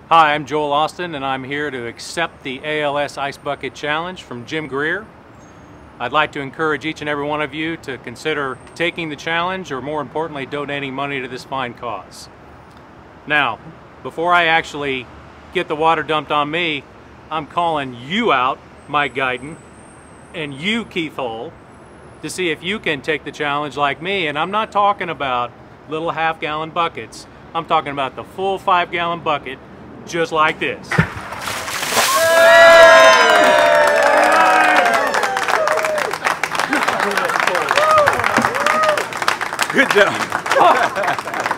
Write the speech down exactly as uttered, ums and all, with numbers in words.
Hi, I'm Joel Austin, and I'm here to accept the A L S Ice Bucket Challenge from Jim Greer. I'd like to encourage each and every one of you to consider taking the challenge, or more importantly, donating money to this fine cause. Now, before I actually get the water dumped on me, I'm calling you out, Mike Guyton, and you, Keith Hull, to see if you can take the challenge like me. And I'm not talking about little half-gallon buckets. I'm talking about the full five-gallon bucket, just like this. Good job.